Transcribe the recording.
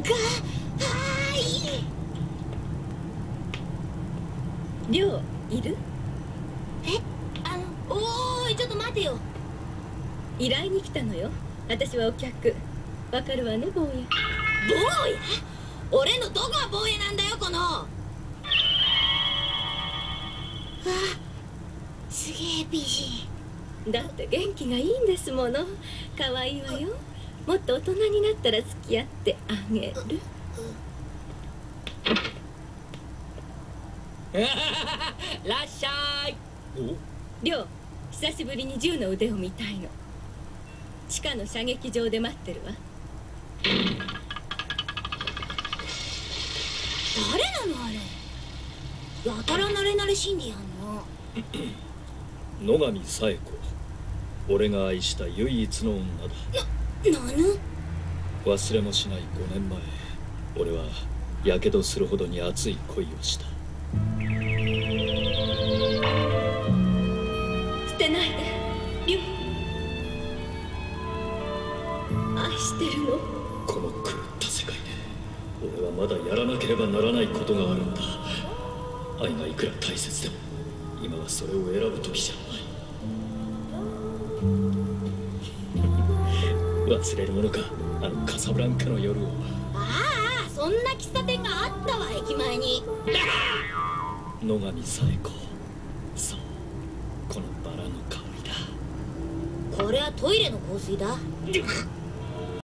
い。 りょういる？ おーい、ちょっと待てよ。 依頼に来たのよ。私はお客。わかるわね、坊や。 坊や？俺のどこが坊やなんだよ、この。すげえ美人。 だって元気がいいんですもの。可愛いわよ。もっと大人になったら付き合ってあげる。 らっしゃい。 りょう、久しぶりに銃の腕を見たいの。地下の射撃場で待ってるわ。 誰なのあれ。やたら慣れ慣れしんでやんの。 野上紗恵子、俺が愛した唯一の女だ。 なぬ？ 忘れもしない5年前、俺はやけどするほどに熱い恋をした。 捨てないで、りょう。愛してるの。 この狂った世界で俺はまだやらなければならないことがあるんだ。愛がいくら大切でも今はそれを選ぶ時じゃない。忘れるものか、あのカサブランカの夜を。 ああ、そんな喫茶店があったわ、駅前に。 野上紗恵子、そう、このバラの香りだ。 これはトイレの香水だ。